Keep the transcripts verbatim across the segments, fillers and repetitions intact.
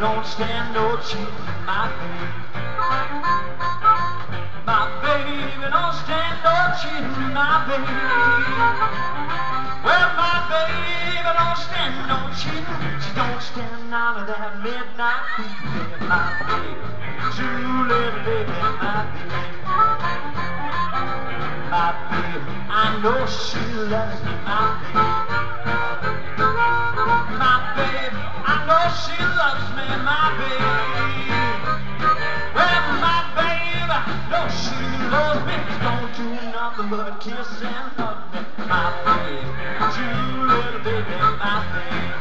don't stand no cheating, my baby. My baby don't stand no cheating, my baby. Well, my baby don't stand no cheating. She don't stand out of that midnight creep, my baby. True little baby, my baby. My baby, I know she loves me, my baby. My baby, I know she loves me, my baby. Well, my baby, I know she loves me. Don't do nothing but kiss and hug me, my baby. True little baby, my baby.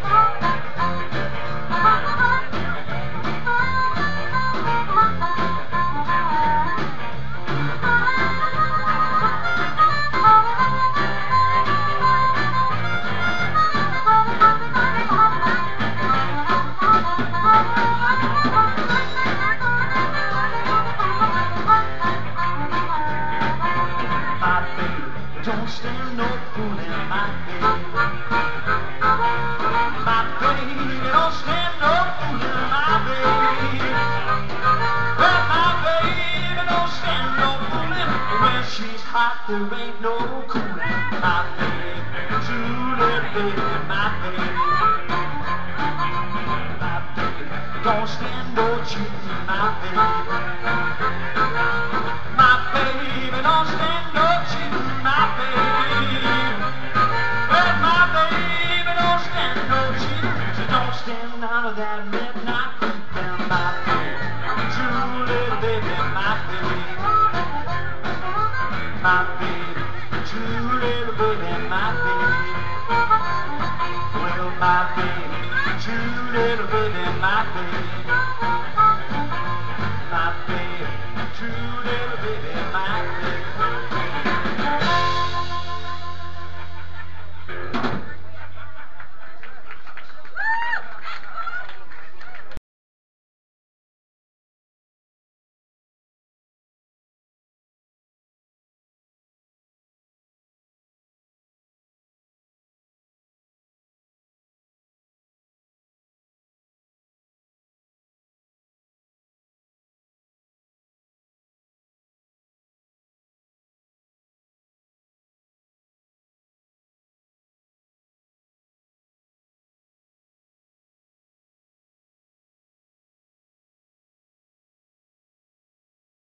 Don't stand no fooling, my baby. My baby don't stand no fooling, my baby. Well, my baby don't stand no fooling. When she's hot, there ain't no cooling, my baby. True little baby, my baby. My baby don't stand no cheating, my baby. My baby don't stand no cheating, my baby. Well, my baby don't stand no cheating. She don't stand out of that midnight creeping, my baby. True little baby, my baby. My baby, true little baby, my baby. Well, my baby, true little baby, my baby.